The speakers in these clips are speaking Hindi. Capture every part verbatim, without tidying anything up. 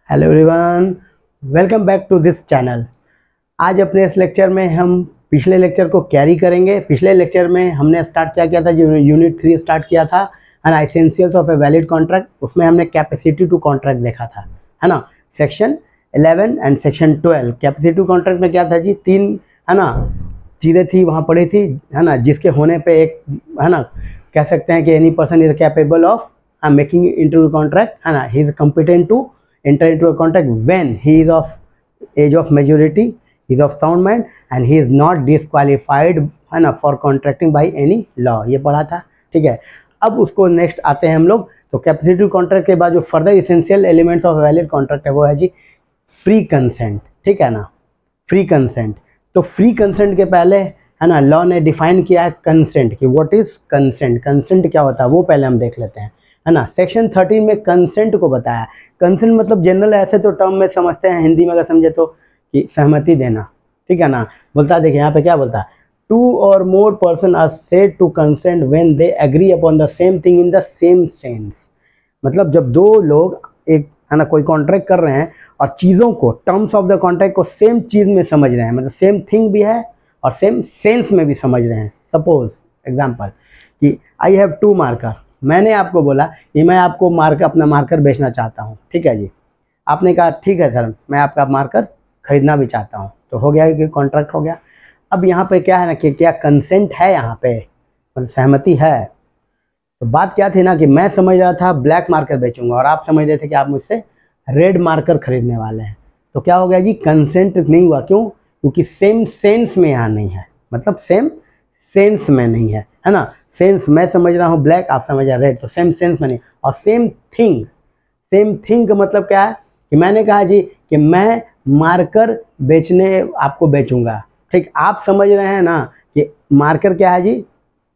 Hello everyone, welcome back to this channel. आज अपने इस लेक्चर में हम पिछले लेक्चर को कैरी करेंगे। पिछले लेक्चर में हमने स्टार्ट क्या किया था, जो यूनिट थ्री स्टार्ट किया था है ना, essentials of a valid contract. उसमें हमने कैपेसिटी टू कॉन्ट्रैक्ट देखा था, है ना, section eleven and section twelve. Capacity to contract में क्या था जी, तीन है ना चीज़ें थी वहाँ पड़ी थी, है ना, जिसके होने पे एक है ना कह सकते हैं कि any person is capable of making into contract, है ना, he is competent to enter into a contract when he is of age of majority, he is of sound mind and he is not disqualified, है ना, for contracting by any law। ये पढ़ा था, ठीक है। अब उसको नेक्स्ट आते हैं हम लोग। तो कैपेसिटी कॉन्ट्रैक्ट के बाद जो further essential elements of valid contract है वो है जी फ्री कंसेंट, ठीक है ना, फ्री कंसेंट। तो फ्री कंसेंट के पहले है ना लॉ ने डिफाइन किया है कंसेंट की। व्हाट इज कंसेंट, कंसेंट क्या होता है वो पहले हम देख लेते हैं, है ना। सेक्शन थर्टीन में कंसेंट को बताया। कंसेंट मतलब जनरल ऐसे तो टर्म में समझते हैं, हिंदी में अगर समझे तो कि सहमति देना, ठीक है ना। बोलता है, देखिए यहाँ पे क्या बोलता है, two or more person are said to consent when they agree upon the same thing in the same sense. मतलब जब दो लोग एक है ना कोई कॉन्ट्रैक्ट कर रहे हैं और चीज़ों को, टर्म्स ऑफ द कॉन्ट्रैक्ट को सेम चीज़ में समझ रहे हैं, मतलब सेम थिंग भी है और सेम सेंस में भी समझ रहे हैं। सपोज एग्जाम्पल कि आई हैव टू मार्कर, मैंने आपको बोला कि मैं आपको मार्कर अपना मार्कर बेचना चाहता हूँ, ठीक है जी। आपने कहा ठीक है सर, मैं आपका मार्कर खरीदना भी चाहता हूँ, तो हो गया कि कॉन्ट्रैक्ट हो गया। अब यहाँ पे क्या है ना कि क्या कंसेंट है, यहाँ पे मतलब सहमति है। तो बात क्या थी ना कि मैं समझ रहा था ब्लैक मार्कर बेचूंगा और आप समझ रहे थे कि आप मुझसे रेड मार्कर खरीदने वाले हैं। तो क्या हो गया जी, कंसेंट नहीं हुआ। क्यों? क्योंकि सेम सेंस में यहाँ नहीं है, मतलब सेम सेंस में नहीं है, है ना। सेंस मैं समझ रहा हूँ ब्लैक, आप समझ रहे हैं रेड, तो सेम सेंस में नहीं। और सेम थिंग, सेम थिंग का मतलब क्या है कि मैंने कहा जी कि मैं मार्कर बेचने आपको बेचूंगा, ठीक। आप समझ रहे हैं ना कि मार्कर क्या है जी,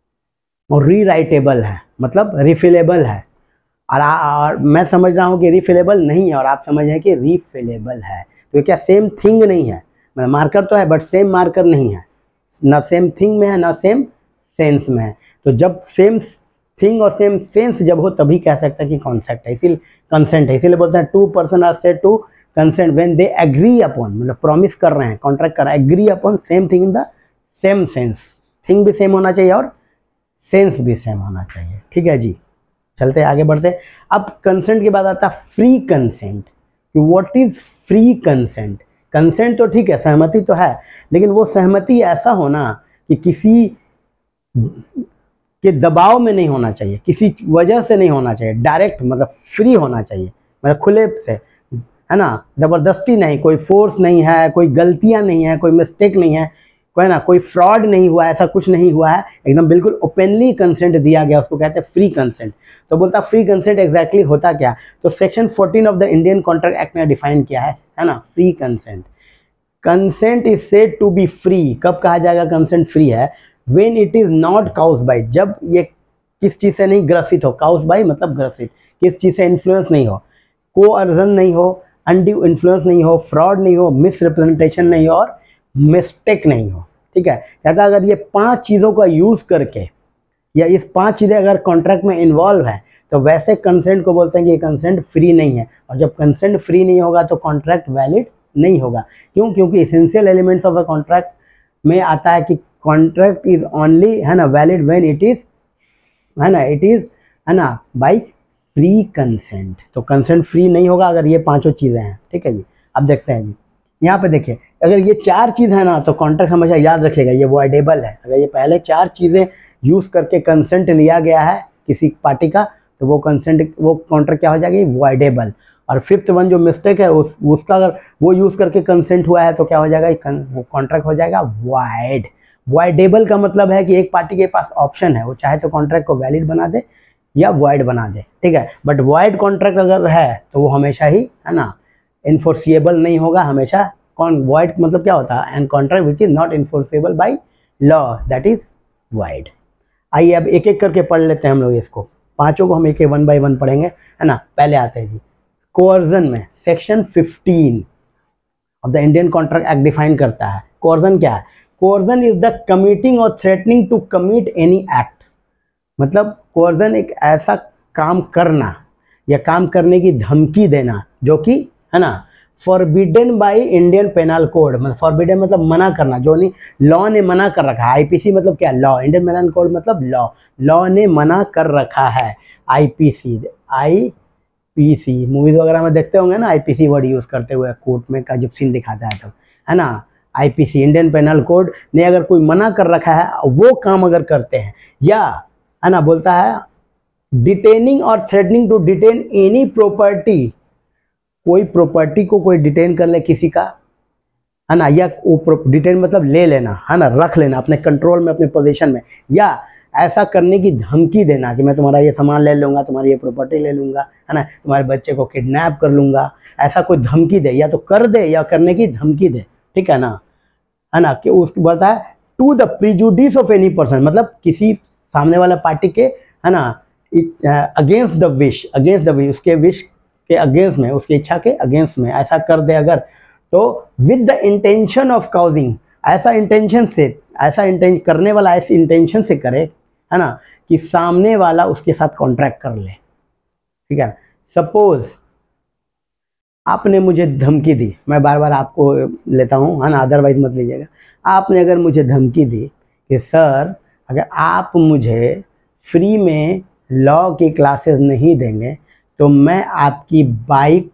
और रीराइटेबल है, मतलब रिफिलेबल है। और, और मैं समझ रहा हूँ कि रिफिलेबल नहीं है और आप समझ रहे हैं कि रिफिलेबल है। तो क्या सेम थिंग नहीं है, मार्कर तो है बट सेम मार्कर नहीं है, ना सेम थिंग में है ना सेम सेंस में है। तो जब सेम थिंग और सेम सेंस जब हो तभी कह सकते हैं कि कॉन्सेप्ट है, इसीलिए कंसेंट है। इसीलिए बोलते हैं two person are said to consent when they agree upon, मतलब प्रॉमिस कर रहे हैं, कॉन्ट्रैक्ट कर रहे हैं, agree upon same thing in the same sense. Thing भी सेम होना चाहिए और सेंस भी सेम होना चाहिए, ठीक है जी। चलते आगे बढ़ते। अब कंसेंट के बाद आता है free consent. What is free consent? Consent तो ठीक है, सहमति तो है, लेकिन वो सहमति ऐसा होना कि किसी के दबाव में नहीं होना चाहिए, किसी वजह से नहीं होना चाहिए, डायरेक्ट मतलब फ्री होना चाहिए, मतलब खुले से, है ना, ज़बरदस्ती नहीं, कोई फोर्स नहीं है, कोई गलतियां नहीं है, कोई मिस्टेक नहीं है, कोई ना कोई फ्रॉड नहीं हुआ, ऐसा कुछ नहीं हुआ है, एकदम बिल्कुल ओपनली कंसेंट दिया गया, उसको कहते हैं फ्री कंसेंट। तो बोलता फ्री कंसेंट एग्जैक्टली होता क्या? तो section fourteen of the Indian contract act ने डिफाइन किया है, है ना, free consent. Consent is said to be free. कब कहा जाएगा कंसेंट फ्री है? When it is not caused by, जब ये किस चीज़ से नहीं ग्रसित हो। काउज्ड बाय मतलब ग्रसित, किस चीज़ से इन्फ्लुएंस नहीं हो, कोअर्जन नहीं हो, अनड्यू इन्फ्लुएंस नहीं हो, फ्रॉड नहीं हो, मिसरिप्रेजेंटेशन नहीं हो और मिस्टेक नहीं हो, ठीक है। कहता अगर ये पांच चीज़ों का यूज़ करके या इस पांच चीज़ें अगर कॉन्ट्रैक्ट में इन्वॉल्व है तो वैसे कंसेंट को बोलते हैं कि ये कंसेंट फ्री नहीं है। और जब कंसेंट फ्री नहीं होगा तो कॉन्ट्रैक्ट वैलिड नहीं होगा। क्यों? क्योंकि essential elements of a contract में आता है कि कॉन्ट्रैक्ट इज ओनली, है ना, वैलिड व्हेन इट इज, है ना, इट इज, है ना, बाय फ्री कंसेंट। तो कंसेंट फ्री नहीं होगा अगर ये पांचों चीज़ें हैं, ठीक है जी। अब देखते हैं जी, यहाँ पे देखिए, अगर ये चार चीज़ है ना तो कॉन्ट्रैक्ट हमेशा याद रखिएगा ये वॉइडेबल है। अगर ये पहले चार चीज़ें यूज़ करके कंसेंट लिया गया है किसी पार्टी का तो वो कंसेंट, वो कॉन्ट्रैक्ट क्या हो जाएगी, वॉइडेबल। और फिफ्थ वन जो मिस्टेक है उस उसका अगर वो यूज़ करके कंसेंट हुआ है तो क्या हो जाएगा, वो कॉन्ट्रैक्ट हो जाएगा वॉइड। वॉइडेबल का मतलब है कि एक पार्टी के पास ऑप्शन है, वो चाहे तो कॉन्ट्रैक्ट को वैलिड बना दे या वॉइड बना दे, ठीक है। बट वॉइड कॉन्ट्रैक्ट अगर है तो वो हमेशा ही, है ना, इन्फोर्सिएबल नहीं होगा हमेशा। कौन वॉइड मतलब क्या होता है? And contract which is not enforceable by law, that is void. आइए अब एक एक करके पढ़ लेते हैं हम लोग इसको, पांचों को हम एक एक वन बाय वन पढ़ेंगे, है ना। पहले आते हैं जी कोअर्जन में। Section fifteen of the Indian contract act define करता है कोअर्जन क्या है। Coercion is the committing or threatening to commit any act. मतलब कोअर्जन एक ऐसा काम करना या काम करने की धमकी देना जो कि है ना। Forbidden by Indian penal code, मतलब फॉरबिडन मतलब मना करना, जो नहीं लॉ ने मना कर रखा है। आईपीसी मतलब क्या, लॉ। इंडियन पेनल कोड मतलब लॉ, लॉ ने मना कर रखा है। आईपीसी, आईपीसी मूवीज वगैरह में देखते होंगे ना, आईपीसी वर्ड यूज करते हुए कोर्ट में का जब सीन दिखाता है तो, है ना। आईपीसी इंडियन पेनल कोड ने अगर कोई मना कर रखा है वो काम अगर करते हैं, या है ना, बोलता है detaining or threatening to detain any property, कोई प्रॉपर्टी को कोई डिटेन कर ले किसी का, है ना, या वो डिटेन मतलब ले लेना, है ना, रख लेना अपने कंट्रोल में, अपने पोजीशन में, या ऐसा करने की धमकी देना कि मैं तुम्हारा ये सामान ले लूँगा, तुम्हारी ये प्रॉपर्टी ले लूँगा, है ना, तुम्हारे बच्चे को किडनैप कर लूँगा, ऐसा कोई धमकी दे, या तो कर दे या करने की धमकी दे, ठीक है ना, है ना। कि उसको बोलता है to the prejudice of any person, मतलब किसी सामने वाला पार्टी के, है ना, against the wish, against the wish, उसके विश के अगेंस्ट में, उसकी इच्छा के अगेंस्ट में ऐसा कर दे अगर, तो with the intention of causing, ऐसा इंटेंशन से, ऐसा इंटेंशन करने वाला ऐसी इंटेंशन से करे, है ना, कि सामने वाला उसके साथ कॉन्ट्रैक्ट कर ले, ठीक है। सपोज आपने मुझे धमकी दी, मैं बार बार आपको लेता हूँ, है ना, अदरवाइज मत लीजिएगा। आपने अगर मुझे धमकी दी कि सर अगर आप मुझे फ्री में लॉ की क्लासेस नहीं देंगे तो मैं आपकी बाइक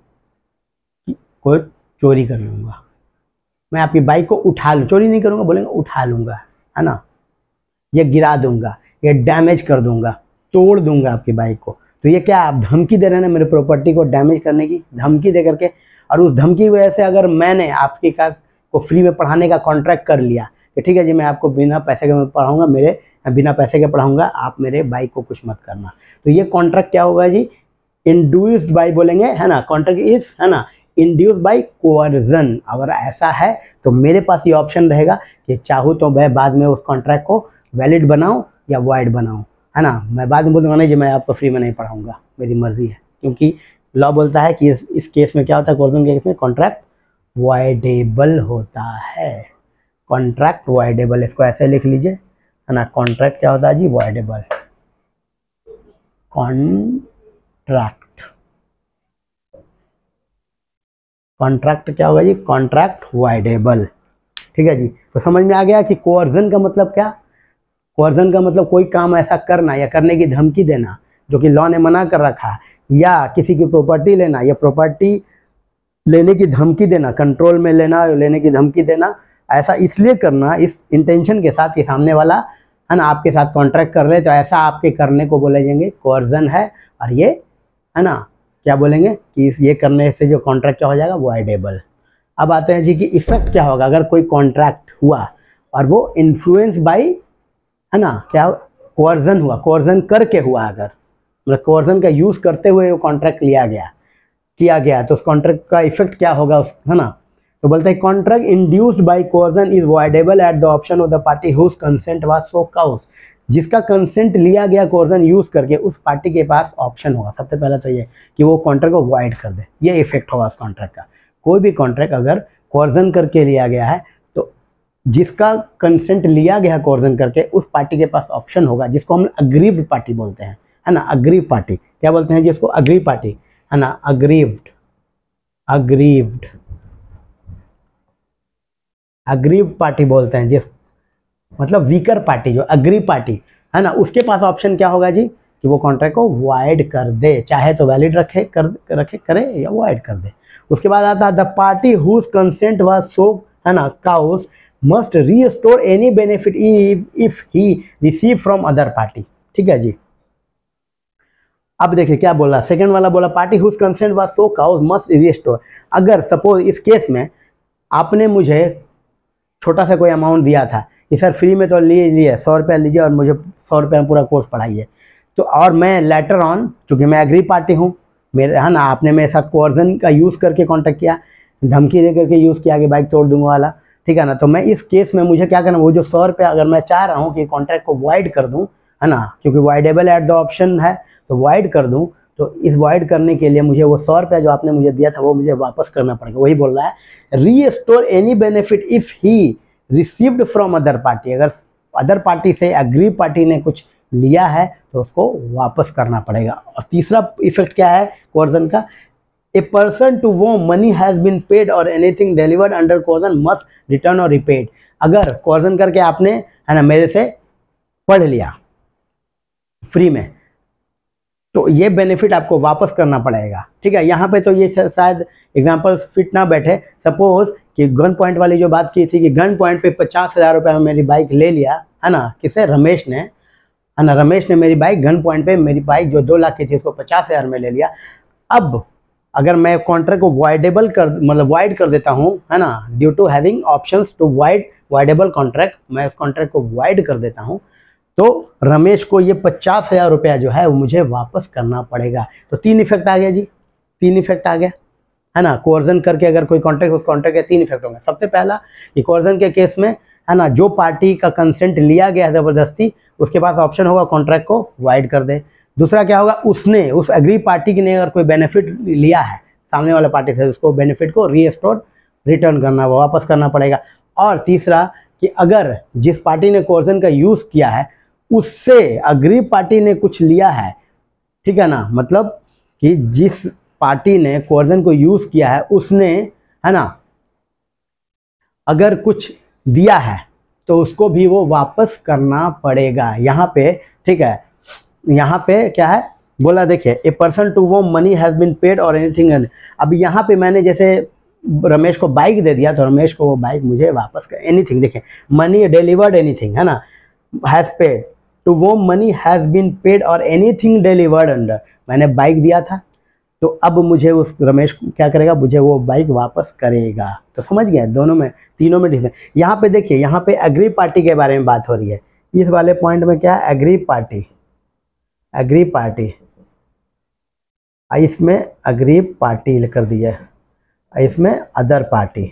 को चोरी कर लूँगा, मैं आपकी बाइक को उठा लूँ, चोरी नहीं करूँगा, बोलेंगे उठा लूँगा, है ना, ये गिरा दूँगा, ये डैमेज कर दूँगा, तोड़ दूँगा आपकी बाइक को। तो ये क्या, आप धमकी दे रहे हैं मेरे प्रॉपर्टी को डैमेज करने की, धमकी दे करके। और उस धमकी की वजह से अगर मैंने आपकी का को फ्री में पढ़ाने का कॉन्ट्रैक्ट कर लिया कि ठीक है जी मैं आपको बिना पैसे के मैं पढ़ाऊँगा, मेरे बिना पैसे के पढ़ाऊँगा, आप मेरे बाइक को कुछ मत करना, तो ये कॉन्ट्रैक्ट क्या होगा जी, इंड्यूस्ड बाय बोलेंगे, है ना, कॉन्ट्रैक्ट इज, है ना, इंड्यूस्ड बाय कोअर्जन। अगर ऐसा है तो मेरे पास ये ऑप्शन रहेगा कि चाहूँ तो मैं बाद में उस कॉन्ट्रैक्ट को वैलिड बनाऊँ या वॉइड बनाऊँ, है ना। मैं बाद में बोलूँगा नहीं जी मैं आपको फ्री में नहीं पढ़ाऊँगा, मेरी मर्जी है, क्योंकि लॉ बोलता है कि इस, इस केस में क्या होता है, कोअर्जन के केस में कॉन्ट्रैक्ट वॉइडेबल होता है, कॉन्ट्रैक्ट वॉइडेबल, इसको ऐसे लिख लीजिए, है ना। कॉन्ट्रैक्ट क्या होता है जी, वॉइडेबल, कॉन्ट्रैक्ट, कॉन्ट्रैक्ट क्या होगा जी, कॉन्ट्रैक्ट वॉइडेबल, ठीक है जी। तो समझ में आ गया कि कोअर्जन का मतलब क्या, कोअर्जन का मतलब कोई काम ऐसा करना या करने की धमकी देना जो कि लॉ ने मना कर रखा है, या किसी की प्रॉपर्टी लेना या प्रॉपर्टी लेने की धमकी देना, कंट्रोल में लेना, लेने की धमकी देना, ऐसा इसलिए करना इस इंटेंशन के साथ कि सामने वाला, है ना, आपके साथ कॉन्ट्रैक्ट कर ले, तो ऐसा आपके करने को बोले जाएंगे कोअर्जन है। और ये, है ना, क्या बोलेंगे कि ये करने से जो कॉन्ट्रैक्ट क्या हो जाएगा, वॉइडेबल। अब आते हैं जी कि इफेक्ट क्या होगा अगर कोई कॉन्ट्रैक्ट हुआ और वो इन्फ्लुएंस बाय, है ना, क्या कोअर्जन हुआ, कोअर्जन करके हुआ, अगर मतलब कोअर्जन का यूज़ करते हुए वो कॉन्ट्रैक्ट लिया गया किया गया तो उस कॉन्ट्रैक्ट का इफेक्ट क्या होगा उस, है ना। तो बोलते हैं contract induced by coercion is voidable at the option of the party whose consent was so caused, जिसका कंसेंट लिया गया कोअर्जन यूज़ करके उस पार्टी के पास ऑप्शन होगा। सबसे पहले तो ये कि वो कॉन्ट्रैक्ट को वॉइड कर दे, ये इफेक्ट होगा उस कॉन्ट्रैक्ट का। कोई भी कॉन्ट्रैक्ट अगर कोअर्जन करके लिया गया है तो जिसका कंसेंट लिया गया कोअर्जन करके उस पार्टी के पास ऑप्शन होगा, जिसको हम अग्रीव्ड पार्टी बोलते हैं, है ना। अग्रीव पार्टी क्या बोलते हैं जिसको, अग्रीव पार्टी, है ना, अग्रीव्ड, अग्रीव्ड अग्रीव पार्टी बोलते हैं, जिस मतलब वीकर पार्टी, जो अग्रीव पार्टी है ना, उसके पास ऑप्शन क्या होगा जी कि वो कॉन्ट्रैक्ट को वॉइड कर दे, चाहे तो वैलिड रखे कर रखे करे या वॉइड कर दे। उसके बाद आता है the party whose consent was so, है ना, caused must restore any benefit if he receive from other party, ठीक है जी। अब देखिए क्या बोला, सेकंड वाला बोला party whose consent was so caused must restore. अगर सपोज इस केस में आपने मुझे छोटा सा कोई अमाउंट दिया था कि सर फ्री में तो लिए लिए सौ रुपया लीजिए और मुझे सौ रुपये में पूरा कोर्स पढ़ाइए, तो और मैं लेटर ऑन, चूँकि मैं एग्री पार्टी हूँ, मेरे, है ना, आपने मेरे साथ कोअर्जन का यूज़ करके कॉन्टैक्ट किया, धमकी दे करके यूज़ किया कि बाइक तोड़ दूंगा वाला, ठीक है ना। तो मैं इस केस में मुझे क्या करना, वो जो सौ रुपया अगर मैं चाह रहा हूँ कि कॉन्ट्रैक्ट को वाइड कर दूँ, है ना, क्योंकि वाइडेबल एट द ऑप्शन है तो वाइड कर दूँ, तो इस वाइड करने के लिए मुझे वो सौ रुपया जो आपने मुझे दिया था वो मुझे वापस करना पड़ेगा। वही बोल रहा है restore any benefit if he received from other party, अगर अदर पार्टी से अग्री पार्टी ने कुछ लिया है तो उसको वापस करना पड़ेगा। और तीसरा इफेक्ट क्या है कोअर्जन का, ए पर्सन टू वो मनी हैज़ बीन पेड और anything delivered under coercion must return or repaid. अगर कोर्जन करके आपने है ना मेरे से पढ़ लिया फ्री में, तो ये बेनिफिट आपको वापस करना पड़ेगा, ठीक है। यहाँ पे तो ये शायद एग्जांपल फिट ना बैठे। सपोज कि गन पॉइंट वाली जो बात की थी कि गन पॉइंट पे पचास हज़ार रुपये में मेरी बाइक ले लिया, है ना, किसे, रमेश ने, है ना, रमेश ने मेरी बाइक गन पॉइंट पे मेरी बाइक जो दो लाख की थी उसको पचास हज़ार में ले लिया। अब अगर मैं कॉन्ट्रैक्ट को वाइडेबल कर मतलब वाइड कर देता हूँ, है ना, due to having options to void voidable contract, मैं इस कॉन्ट्रैक्ट को वाइड कर देता हूँ, तो रमेश को ये पचास हज़ार रुपया जो है वो मुझे वापस करना पड़ेगा। तो तीन इफेक्ट आ गया जी, तीन इफेक्ट आ गया, है ना। कोर्जन करके अगर कोई कॉन्ट्रैक्ट उस कॉन्ट्रैक्ट के तीन इफेक्ट होंगे। सबसे पहला कि कोर्जन के केस में, है ना, जो पार्टी का कंसेंट लिया गया है ज़बरदस्ती, उसके पास ऑप्शन होगा कॉन्ट्रैक्ट को वाइड कर दे। दूसरा क्या होगा, उसने उस एग्री पार्टी ने अगर कोई बेनिफिट लिया है सामने वाला पार्टी से, उसको बेनिफिट को रीस्टोर रिटर्न करना, वो वापस करना पड़ेगा। और तीसरा कि अगर जिस पार्टी ने कोर्जन का यूज़ किया है उससे अग्री पार्टी ने कुछ लिया है, ठीक है ना, मतलब कि जिस पार्टी ने कोर्जन को यूज़ किया है उसने, है ना, अगर कुछ दिया है तो उसको भी वो वापस करना पड़ेगा यहाँ पे, ठीक है। यहाँ पे क्या है बोला, देखिए, ए पर्सन टू वो मनी हैज़ बीन पेड और एनीथिंग। अब यहाँ पे मैंने जैसे रमेश को बाइक दे दिया तो रमेश को वो बाइक मुझे वापस कर, एनीथिंग, देखिए, मनी डिलीवर्ड एनीथिंग, है ना, हैज़ पेड टू वो मनी हैज़ बीन पेड और एनीथिंग डिलीवर्ड अंडर, मैंने बाइक दिया था तो अब मुझे उस रमेश को क्या करेगा, मुझे वो बाइक वापस करेगा। तो समझ गए, दोनों में, तीनों में डिफरेंस। यहाँ पे देखिए, यहाँ पे एग्री पार्टी के बारे में बात हो रही है। इस वाले पॉइंट में क्या है, एग्री पार्टी, एग्री पार्टी, इसमें एग्री पार्टी कर दिया, इसमें अदर पार्टी,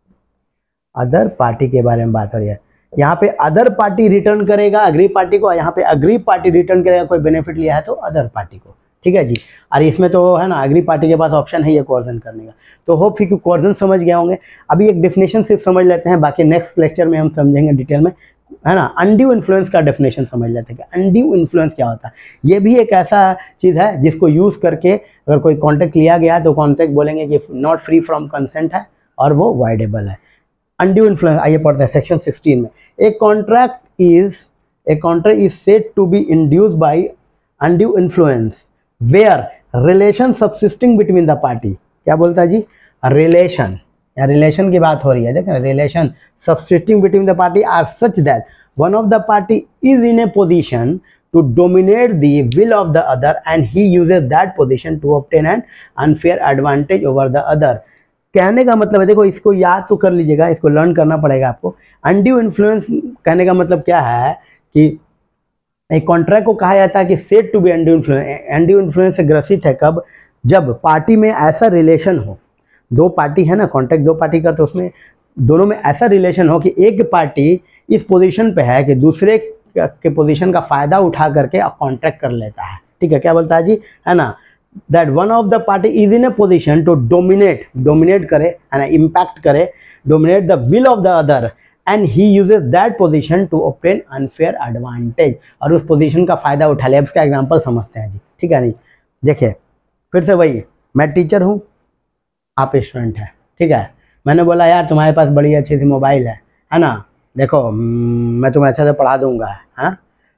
अदर पार्टी के बारे में बात हो रही है। यहाँ पे अदर पार्टी रिटर्न करेगा अग्री पार्टी को, यहाँ पे अग्री पार्टी रिटर्न करेगा कोई बेनिफिट लिया है तो अदर पार्टी को, ठीक है जी। और इसमें तो है ना अग्री पार्टी के पास ऑप्शन है ये कोर्जन करने का। तो होप कि कोर्जन समझ गए होंगे। अभी एक डेफिनेशन सिर्फ समझ लेते हैं, बाकी नेक्स्ट लेक्चर में हम समझेंगे डिटेल में, है ना। अनड्यू इन्फ्लुएंस का डेफिनेशन समझ लेते हैं कि अनड्यू इन्फ्लुएंस क्या होता है। ये भी एक ऐसा चीज़ है जिसको यूज़ करके अगर कोई कॉन्ट्रैक्ट लिया गया है तो कॉन्ट्रैक्ट बोलेंगे कि नॉट फ्री फ्रॉम कंसेंट है और वो वाइडेबल है। अनड्यू इन्फ्लुएंस आइए पढ़ते हैं सेक्शन सिक्सटीन में। A contract is a contract is said to be induced by undue influence where relation subsisting between the party. क्या बोलता है जी, रिलेशन, या रिलेशन की बात हो रही है, देखें, relation subsisting between the party are such that one of the party is in a position to dominate the will of the other and he uses that position to obtain an unfair advantage over the other। कहने का मतलब है, देखो इसको याद तो कर लीजिएगा, इसको लर्न करना पड़ेगा आपको। अनड्यू इन्फ्लुएंस कहने का मतलब क्या है कि एक कॉन्ट्रैक्ट को कहा जाता है कि said to be undue influence. Undue influence से ग्रसित है कब, जब पार्टी में ऐसा रिलेशन हो, दो पार्टी है ना, कॉन्ट्रैक्ट दो पार्टी का, तो उसमें दोनों में ऐसा रिलेशन हो कि एक पार्टी इस पोजीशन पे है कि दूसरे के पोजीशन का फायदा उठा करके कॉन्ट्रैक्ट कर लेता है, ठीक है। क्या बोलता है जी, है ना, that one of the party is in a position to dominate, dominate करे, है ना, इम्पैक्ट करे, dominate the will of the other and he uses that position to obtain unfair advantage, और उस पोजीशन का फायदा उठा ले। अब इसका एग्जांपल समझते हैं जी, ठीक है। नहीं देखिए, फिर से वही, मैं टीचर हूँ, आप स्टूडेंट हैं, ठीक है। मैंने बोला यार तुम्हारे पास बड़ी अच्छी सी मोबाइल है, है ना, देखो मैं तुम्हें अच्छे से पढ़ा दूंगा, हाँ,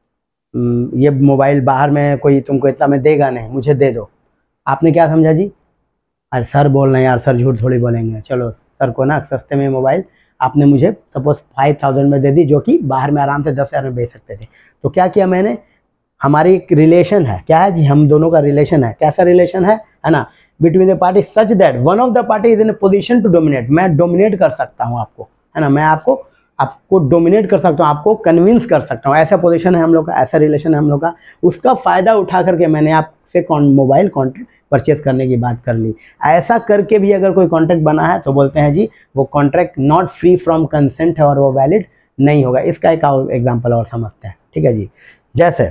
ये मोबाइल बाहर में कोई तुमको इतना में देगा नहीं, मुझे दे दो। आपने क्या समझा जी, अरे सर बोल रहे हैं यार, सर झूठ थोड़ी बोलेंगे, चलो सर को ना सस्ते में मोबाइल आपने मुझे सपोज फाइव थाउजेंड में दे दी, जो कि बाहर में आराम से दस हज़ार में बेच सकते थे। तो क्या किया मैंने, हमारी एक रिलेशन है, क्या है जी, हम दोनों का रिलेशन है। कैसा रिलेशन है, है ना, between the party such that one of the party is in a position to dominate. मैं डोमिनेट कर सकता हूँ आपको, है ना, मैं आपको आपको डोमिनेट कर सकता हूँ, आपको कन्विंस कर सकता हूँ। ऐसा पोजीशन है हम लोग का, ऐसा रिलेशन है हम लोग का, उसका फ़ायदा उठा करके मैंने आपसे कौन मोबाइल कॉन्ट्रैक्ट परचेज करने की बात कर ली। ऐसा करके भी अगर कोई कॉन्ट्रैक्ट बना है तो बोलते हैं जी वो contract not free from consent है और वो वैलिड नहीं होगा। इसका एक और एग्जाम्पल और समझते हैं, ठीक है जी। जैसे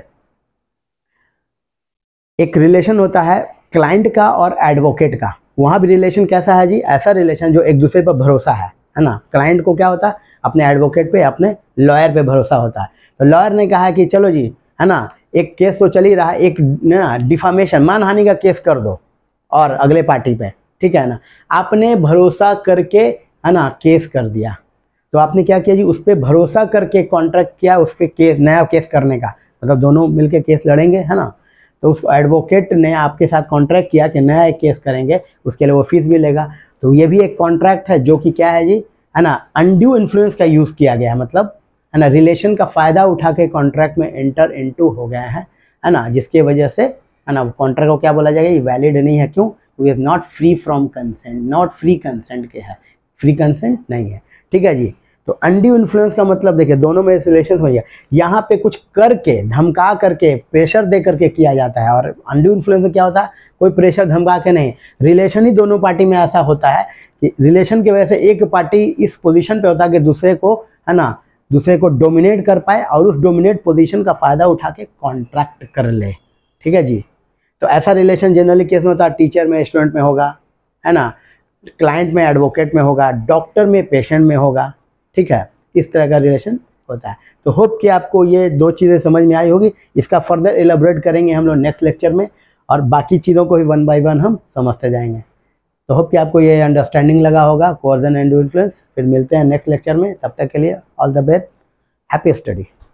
एक रिलेशन होता है क्लाइंट का और एडवोकेट का, वहाँ भी रिलेशन कैसा है जी, ऐसा रिलेशन जो एक दूसरे पर भरोसा है, है ना। क्लाइंट को क्या होता है, अपने एडवोकेट पे, अपने लॉयर पे भरोसा होता है। तो लॉयर ने कहा कि चलो जी, है ना, एक केस तो चल ही रहा है, एक ना डिफामेशन, मानहानि का केस कर दो और अगले पार्टी पे, ठीक है ना। आपने भरोसा करके है ना केस कर दिया, तो आपने क्या किया जी, उस पर भरोसा करके कॉन्ट्रैक्ट किया, उस पर केस, नया केस करने का, मतलब दोनों मिलके केस लड़ेंगे है ना। तो उस एडवोकेट ने आपके साथ कॉन्ट्रैक्ट किया कि नया एक केस करेंगे, उसके लिए वो फीस भी लेगा। तो ये भी एक कॉन्ट्रैक्ट है जो कि क्या है जी, है ना, अनड्यू इन्फ्लुएंस का यूज़ किया गया है, मतलब है ना रिलेशन का फ़ायदा उठा के कॉन्ट्रैक्ट में एंटर इनटू हो गए हैं, है ना, जिसकी वजह से है ना कॉन्ट्रैक्ट को क्या बोला जाएगा, ये वैलिड नहीं है। क्यों? Is not free from consent, not free consent के है, फ्री कंसेंट नहीं है, ठीक है जी। तो अनड्यू इन्फ्लुएंस का मतलब देखिए दोनों में रिलेशन हो गया, यहाँ पे कुछ करके, धमका करके, प्रेशर दे करके किया जाता है। और अनड्यू इन्फ्लुएंस में क्या होता है, कोई प्रेशर धमका के नहीं, रिलेशन ही दोनों पार्टी में ऐसा होता है कि रिलेशन की वजह से एक पार्टी इस पोजीशन पे होता है कि दूसरे को है ना, दूसरे को डोमिनेट कर पाए और उस डोमिनेट पोजीशन का फ़ायदा उठा के कॉन्ट्रैक्ट कर ले, ठीक है जी। तो ऐसा रिलेशन जनरली केस में होता है, टीचर में स्टूडेंट में होगा, है ना, क्लाइंट में एडवोकेट में होगा, डॉक्टर में पेशेंट में होगा, ठीक है, इस तरह का रिलेशन होता है। तो होप कि आपको ये दो चीज़ें समझ में आई होगी। इसका फर्दर एलाबोरेट करेंगे हम लोग नेक्स्ट लेक्चर में, और बाकी चीज़ों को भी वन बाय वन हम समझते जाएंगे। तो होप कि आपको ये अंडरस्टैंडिंग लगा होगा कोअर्जन एंड इन्फ्लुएंस। फिर मिलते हैं नेक्स्ट लेक्चर में, तब तक के लिए all the best, happy study.